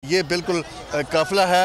ये बिल्कुल काफिला है।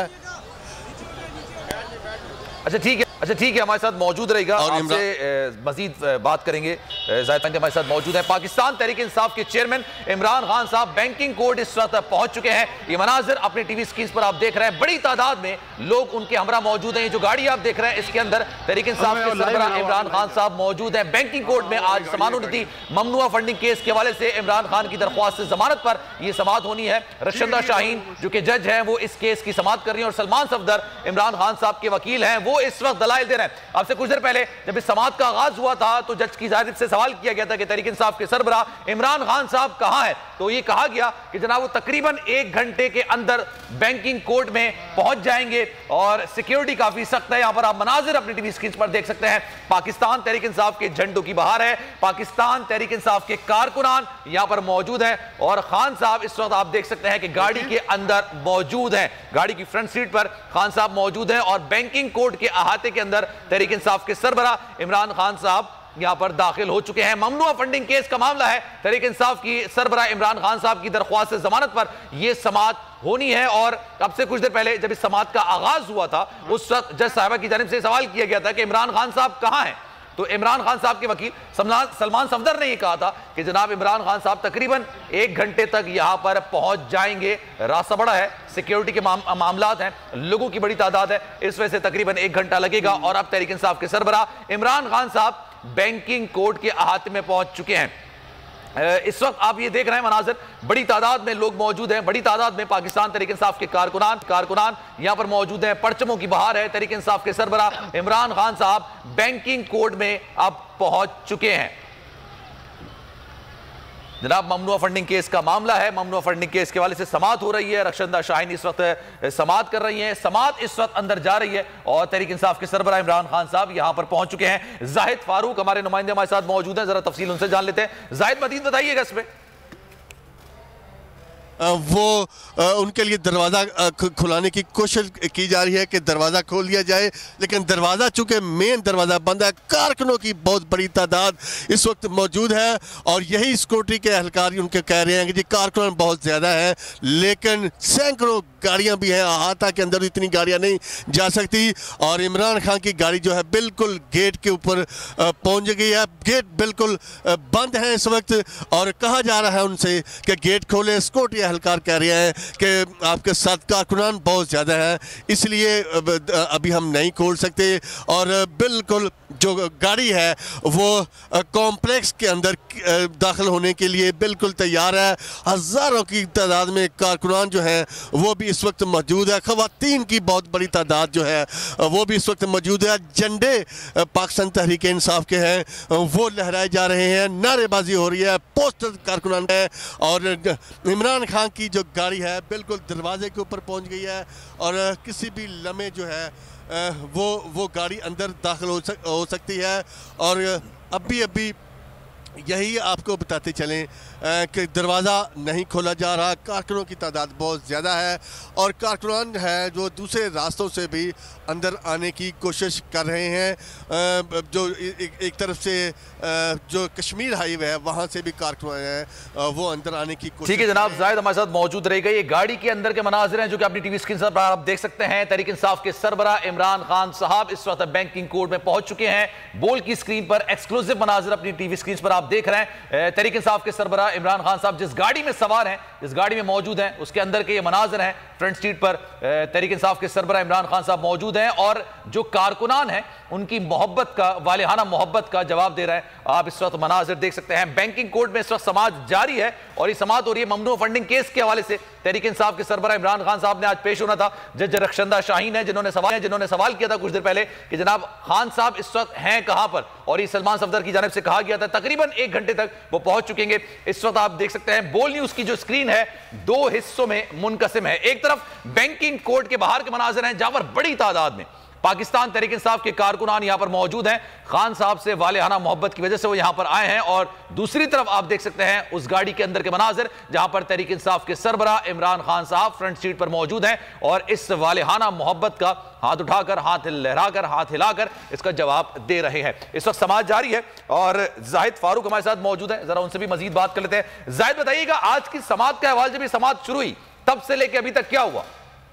अच्छा ठीक है, हमारे साथ मौजूद रहेगा, आपसे मजीद बात करेंगे। जाहिद हमारे साथ मौजूद है। पाकिस्तान तहरीक इंसाफ के चेयरमैन इमरान खान साहब बैंकिंग कोर्ट इस वक्त पहुंच चुके हैं। ये मनाजिर अपने टीवी स्क्रीन पर आप देख रहे हैं, बड़ी तादाद में लोग उनके हमरा मौजूद हैं। ये जो गाड़ी आप देख रहे हैं इसके अंदर तहरीक इंसाफ के सरबराह इमरान खान साहब मौजूद हैं। बैंकिंग कोर्ट में आज समानुन्नति ममनुआ फंडिंग केस के हवाले से इमरान खान की दरख्वास्त से जमानत पर यह समाअत होनी है। रक्षंदा शाहीन जो कि जज है वो इस केस की समाअत कर रही है और सलमान सफदर इमरान खान साहब के वकील हैं, वो इस वक्त दलाइल दे रहे हैं। आपसे कुछ देर पहले जब इस समाअत का आगाज हुआ था तो जज की जानिब से सवाल किया गया था कि तहरीक इंसाफ के सरबराह इमरान खान साहब कहां हैं, तो ये कहा गया कि जनाब वो तकरीबन 1 घंटे के अंदर बैंकिंग कोर्ट में पहुंच जाएंगे और सिक्योरिटी काफी सख्त है। यहां पर आप मनाजिर अपनी टीवी स्क्रीन पर देख सकते हैं। पाकिस्तान तहरीक इंसाफ के झंडों की बहार है, पाकिस्तान तहरीक इंसाफ के कारकुनान यहां पर मौजूद हैं और खान साहब इस वक्त आप देख सकते हैं कि गाड़ी के अंदर मौजूद हैं। गाड़ी की फ्रंट सीट पर खान साहब मौजूद हैं और बैंकिंग कोर्ट के अहाते के अंदर तहरीक इंसाफ के सरबराह इमरान खान साहब यहां पर दाखिल हो चुके हैं। ममनुआ फंडिंग केस का मामला है। तहरीक इंसाफ की सरबराह इमरान खान साहब की दरख्वास्त से जमानत पर यह समाअत होनी है और अब से कुछ देर पहले जब इस समाअत का आगाज हुआ था उस वक्त जज साहिबा की जानिब से सवाल किया गया था कि इमरान खान साहब कहां हैं, तो इमरान खान साहब के वकील सलमान सफदर ने यह कहा था कि जनाब इमरान खान साहब तकरीबन 1 घंटे तक यहां पर पहुंच जाएंगे। रास्ता बड़ा है, सिक्योरिटी के मामलात हैं, लोगों की बड़ी तादाद है, इस वजह से तकरीबन 1 घंटा लगेगा और अब तहरीक इंसाफ के सरबराह इमरान खान साहब बैंकिंग कोर्ट के अहाते में पहुंच चुके हैं। इस वक्त आप ये देख रहे हैं मनाजिर, बड़ी तादाद में लोग मौजूद हैं, बड़ी तादाद में पाकिस्तान तहरीक इंसाफ के कारकुनान यहां पर मौजूद हैं। परचमों की बहार है। तहरीक इंसाफ के सरबराह इमरान खान साहब बैंकिंग कोर्ट में अब पहुंच चुके हैं। जनाब ममनुआ फंडिंग केस का मामला है, ममनुआ फंडिंग केस के हवाले से समाअत हो रही है। रक्षंदा शाहीन इस वक्त समाअत कर रही हैं, समाअत इस वक्त अंदर जा रही है और तहरीक इंसाफ के सरबराह इमरान खान साहब यहां पर पहुंच चुके हैं। जाहिद फारूक हमारे नुमाइंदे हमारे साथ मौजूद हैं, जरा तफसील उनसे जान लेते हैं। जाहिद मजीद बताइएगा इसमें। वो उनके लिए दरवाज़ा खुलाने की कोशिश की जा रही है कि दरवाज़ा खोल दिया जाए, लेकिन दरवाज़ा चूँकि मेन दरवाज़ा बंद है। कारकुनों की बहुत बड़ी तादाद इस वक्त मौजूद है और यही सिक्योरिटी के एहलकार उनके कह रहे हैं कि जी कारकुन बहुत ज़्यादा हैं, लेकिन सैकड़ों गाड़ियाँ भी हैं, अहाता के अंदर इतनी गाड़ियाँ नहीं जा सकती और इमरान खान की गाड़ी जो है बिल्कुल गेट के ऊपर पहुँच गई है। गेट बिल्कुल बंद है इस वक्त और कहा जा रहा है उनसे कि गेट खोलें। सिक्योरिटी एहलकार कह रहे हैं कि आपके साथ कारकुनान बहुत ज़्यादा है, इसलिए अभी हम नहीं खोल सकते और बिल्कुल जो गाड़ी है वो कॉम्प्लेक्स के अंदर दाखिल होने के लिए बिल्कुल तैयार है। हज़ारों की तादाद में कारकुनान जो हैं वो भी इस वक्त मौजूद है। ख़वातीन की बहुत बड़ी तादाद जो है वो भी इस वक्त मौजूद है। झंडे पाकिस्तान तहरीक इंसाफ के हैं वो लहराए जा रहे हैं, नारेबाजी हो रही है, पोस्टर कारकुनान है और इमरान खान की जो गाड़ी है बिल्कुल दरवाजे के ऊपर पहुंच गई है और किसी भी लम्हे जो है वो गाड़ी अंदर दाखिल हो सकती है। और अभी यही आपको बताते चलें कि दरवाज़ा नहीं खोला जा रहा। कारकुनों की तादाद बहुत ज़्यादा है और कारकुनान है जो दूसरे रास्तों से भी अंदर आने की कोशिश कर रहे हैं। जो एक तरफ से जो कश्मीर हाईवे है वहाँ से भी कारकुनान हैं वो अंदर आने की कोशिश। ठीक है जनाब, जाहिद हमारे साथ मौजूद रहेगा। ये गाड़ी के अंदर के मनाजिर हैं जो कि अपनी टीवी स्क्रीन पर आप देख सकते हैं। तहरीक इंसाफ के सरबराह इमरान खान साहब इस वक्त बैंकिंग कोर्ट में पहुंच चुके हैं। बोल की स्क्रीन पर एक्सक्लूसिव मनाजिर अपनी टीवी स्क्रीन पर आप देख रहे हैं। तहरीक इंसाफ के सरबराह इमरान खान साहब जिस गाड़ी में सवार हैं, जिस गाड़ी में मौजूद हैं, उसके अंदर के ये मनाजिर हैं। फ्रंट सीट पर तहरीक इंसाफ के सरबराह इमरान खान साहब मौजूद हैं और जो कारकुनान हैं उनकी मोहब्बत का, वालिहाना मोहब्बत का जवाब दे रहे हैं। आप इस वक्त मनाजिर देख सकते हैं। बैंकिंग कोर्ट में इस वक्त समाअत जारी है और ये समाअत हो रही है ममनुआ फंडिंग केस के हवाले से। तहरीक इंसाफ के सरबराह इमरान खान साहब ने आज पेश होना था। जज रक्षंदा शाहीन है जिन्होंने सवाल किया था कुछ देर पहले कि जनाब खान साहब इस वक्त हैं कहां पर, और ये सलमान सफदर की जानिब से कहा गया था तकरीबन 1 घंटे तक वो पहुंच चुकेंगे। इस वक्त आप देख सकते हैं बोल न्यूज की जो स्क्रीन है 2 हिस्सों में मुनकसिम है। एक तरफ बैंकिंग कोर्ट के बाहर के मनाजिर हैं जहां पर बड़ी तादाद में पाकिस्तान तहरीक इंसाफ के कारकुनान यहां पर मौजूद हैं। खान साहब से वालिहाना मोहब्बत की वजह से वो यहां पर आए हैं और दूसरी तरफ आप देख सकते हैं उस गाड़ी के अंदर के मनाजिर जहां पर तहरीक इंसाफ के सरबराह इमरान खान साहब फ्रंट सीट पर मौजूद हैं और इस वालिहाना मोहब्बत का हाथ उठाकर, हाथ लहराकर, हाथ हिलाकर इसका जवाब दे रहे हैं। इस वक्त समाअत जारी है और जाहिद फारूक हमारे साथ मौजूद है, जरा उनसे भी मजीद बात कर लेते हैं। जाहिद बताइएगा आज की समाअत का अहवाल, जब ये समाअत शुरू हुई तब से लेकर अभी तक क्या हुआ?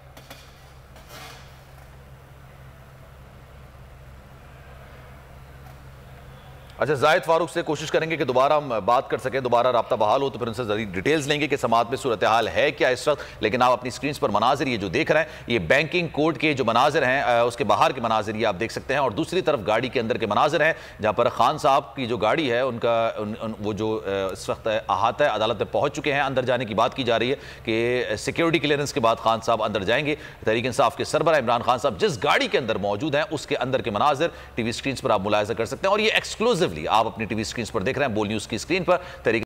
अच्छा, जाहिद फारूक से कोशिश करेंगे कि दोबारा हम बात कर सकें, दोबारा राब्ता बहाल हो तो फिर उनसे जरूरी डिटेल्स लेंगे कि समात में सूरत हाल है क्या इस वक्त। लेकिन आप अपनी स्क्रीन पर मनाजिर ये जो देख रहे हैं, ये बैंकिंग कोड के जो मनाजिर हैं, उसके बाहर के मनाजिर ये आप देख सकते हैं, और दूसरी तरफ गाड़ी के अंदर के मनाजिर हैं, जहाँ पर खान साहब की जो गाड़ी है उनका वो जो इस वक्त अहाता है, अदालत में पहुँच चुके हैं। अंदर जाने की बात की जा रही है कि सिक्योरिटी क्लियरेंस के बाद खान साहब अंदर जाएंगे। तहरीक इंसाफ के सरबराह इमरान खान साहब जिस गाड़ी के अंदर मौजूद हैं उसके अंदर के मनाजिर टीवी स्क्रीन पर आप मुलाहिजा कर सकते हैं, और ये एक्सक्लूसिव आप अपनी टीवी स्क्रीन पर देख रहे हैं, बोल न्यूज की स्क्रीन पर। तहरीक